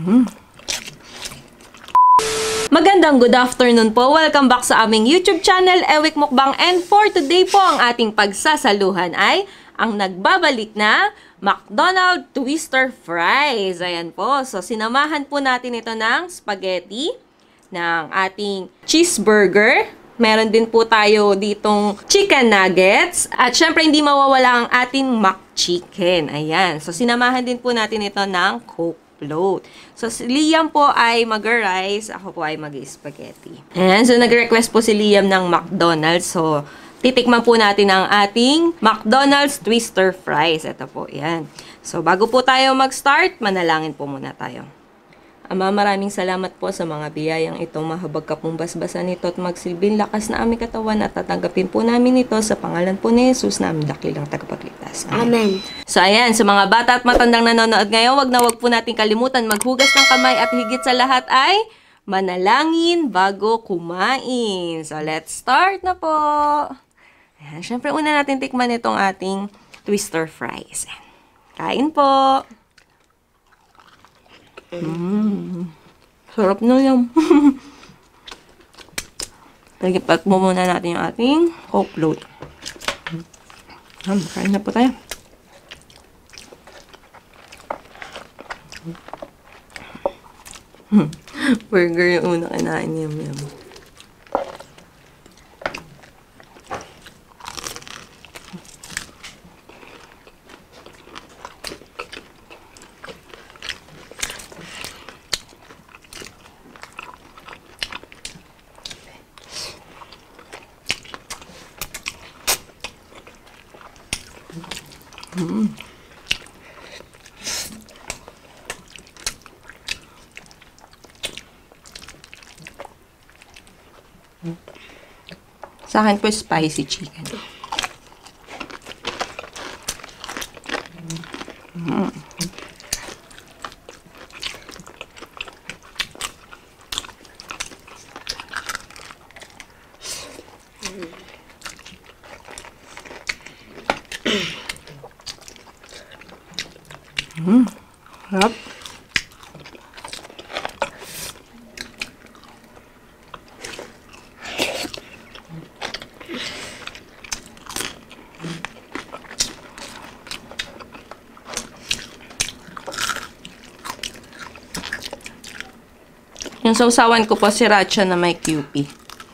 Magandang good afternoon po. Welcome back sa aming YouTube channel, Ewik Mukbang. And for today po, ang ating pagsasaluhan ay ang nagbabalik na McDonald's Twister Fries. Ayan po. So, sinamahan po natin ito ng spaghetti, ng ating cheeseburger. Meron din po tayo ditong chicken nuggets. At syempre, hindi mawawala ang ating McChicken. Ayan. So, sinamahan din po natin ito ng Coke float. So, si Liam po ay mag-rice. Ako po ay mag-spaghetti. Ayan. So, nag-request po si Liam ng McDonald's. So, titikman po natin ang ating McDonald's Twister Fries. Ito po. Ayan. So, bago po tayo mag-start, manalangin po muna tayo. Ama, maraming salamat po sa mga biyayang ito. Mahabag ka pong basbasan nito at magsilbing lakas na aming katawan at tatanggapin po namin ito sa pangalan po ni Jesus na aming dakilang tagapagligtas. Amen. So, ayan. Sa mga bata at matandang nanonood ngayon, wag po natin kalimutan maghugas ng kamay at higit sa lahat ay manalangin bago kumain. So, let's start na po. Ayan. Syempre, una natin tikman itong ating Twister Fries. Kain po. Sarap na yan. Lagipat mo muna natin yung ating Coke float. Kain na po tayo. Burger yung una kinain. Yum. Sa akin po, spicy chicken. Sarap. Yung sausawan ko po, sriracha na may QP.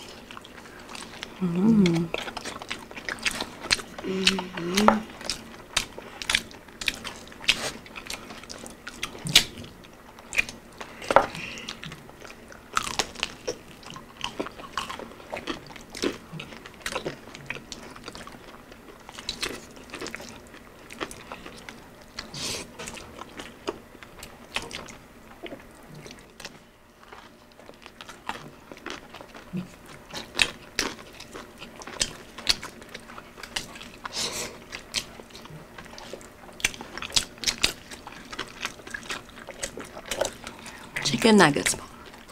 Chicken nuggets po.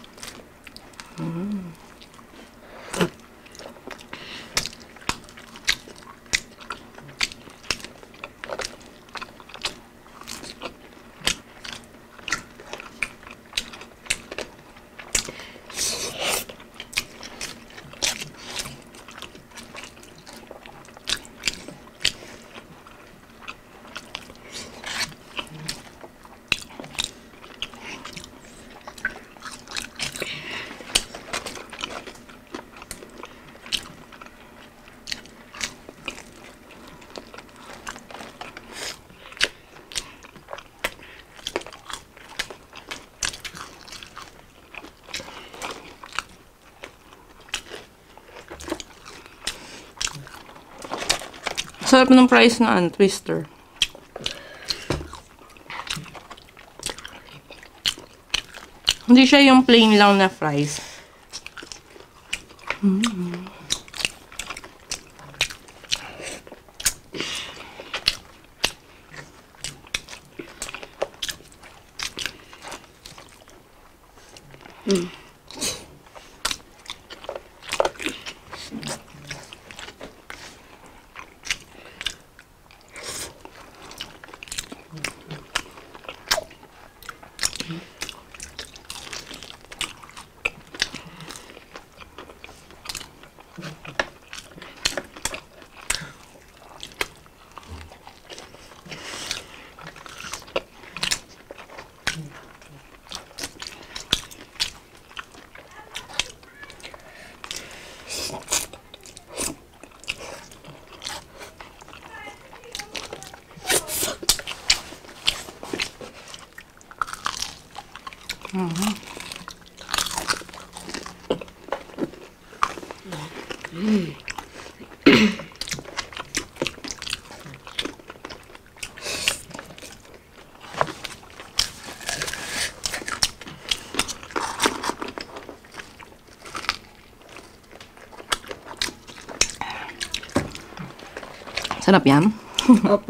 Sarap ng fries na twister. Hindi siya yung plain lang na fries. Sarap yan? Opo.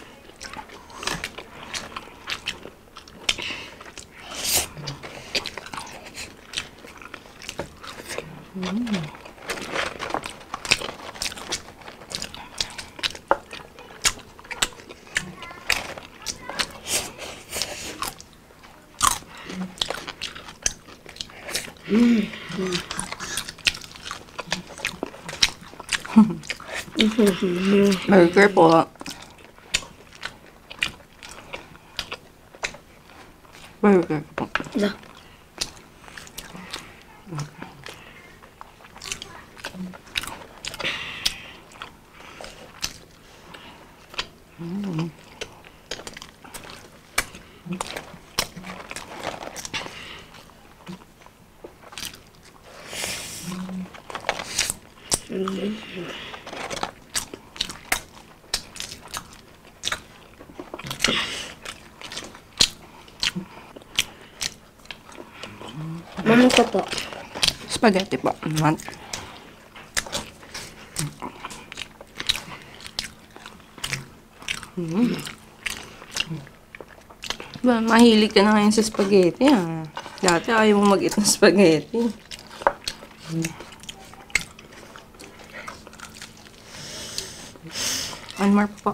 Burger po. Burger po. Da. Mami ko po. Spaghetti po. Naman. Ba, mahilig ka na ngayon sa spaghetti, ah. Dati ayaw mo mag-eat ng spaghetti. One more po.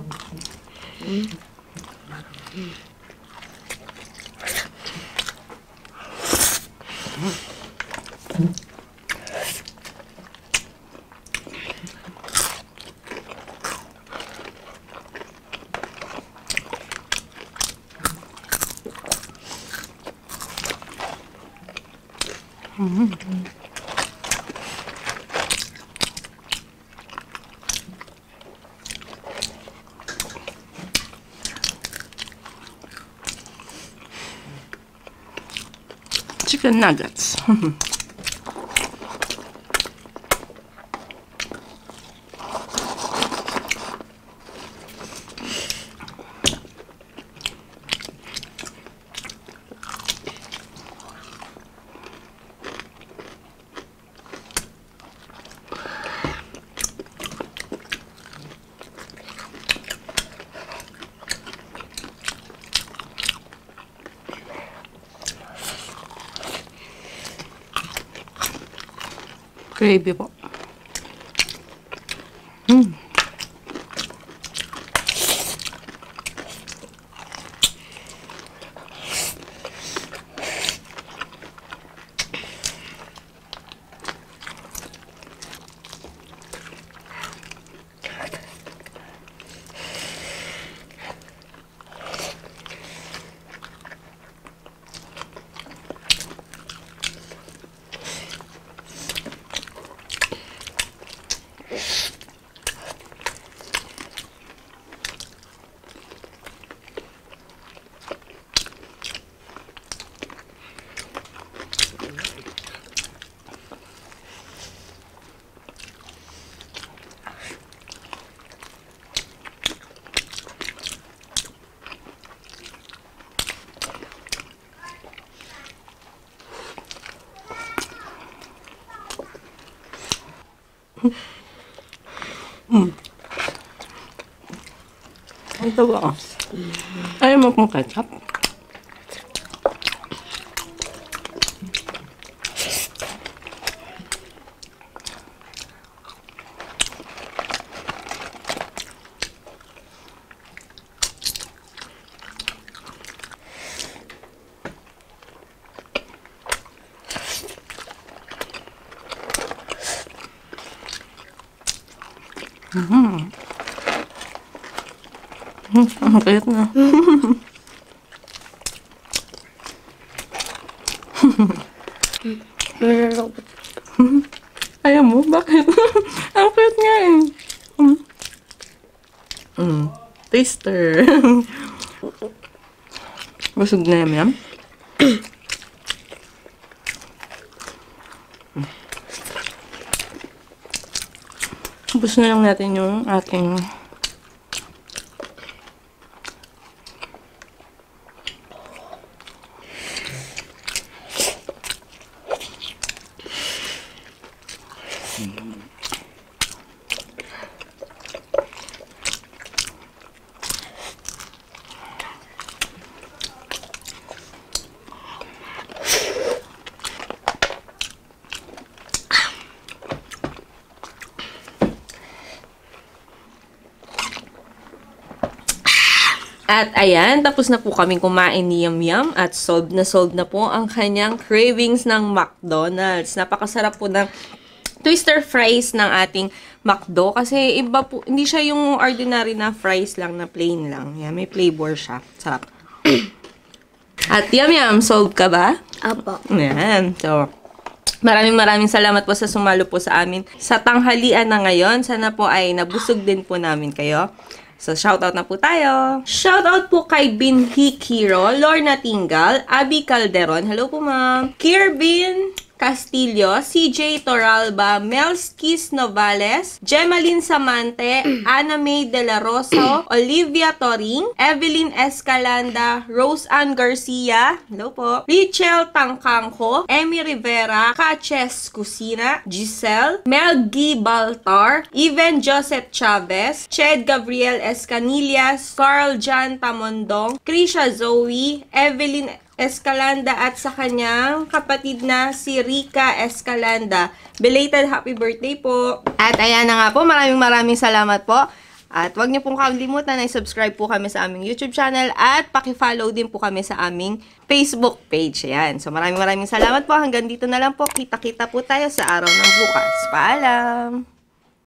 Chicken nuggets. Gravy po. Ito ba? Ayaw mo pong ketchup? Ang kayat na. Ayaw mo? Bakit? Ang kayat nga eh. Taster. Busog na yan. Ubus na lang natin yung ating At ayan, tapos na po kaming kumain ni Yum Yum at solved na po ang kanyang cravings ng McDonald's. Napakasarap po ng twister fries ng ating McDo kasi iba po, hindi siya yung ordinary na fries lang na plain lang. Yan, may flavor siya. Sarap. At Yum Yum, solved ka ba? Opo. Yan. So, maraming salamat po sa sumalo po sa amin sa tanghalian na ngayon. Sana po ay nabusog din po namin kayo. So, shoutout na po tayo. Shoutout po kay Binhi Kiro, Lorna Tingal, Abby Calderon, hello po ma'am, Kirvin Castillo, CJ Toralba, Melskis Novales, Gemaline Samante, Ana May De La Rosa, Olivia Toring, Evelyn Escalanda, Rose Ann Garcia, hello po, Richel Tangkangko, Emmy Rivera, Kaches Kusina, Giselle, Mel G. Baltar, Even Joseph Chavez, Ched Gabriel Escanillas, Carl Jan Tamondong, Krisha Zoe, Evelyn Escalanda at sa kanyang kapatid na si Rica Escalanda. Belated happy birthday po. At ayan na nga po, maraming salamat po. At huwag niyo pong kalimutan na subscribe po kami sa aming YouTube channel at paki-follow din po kami sa aming Facebook page. Ayan. So maraming salamat po. Hanggang dito na lang po. Kita-kita po tayo sa araw ng bukas. Paalam!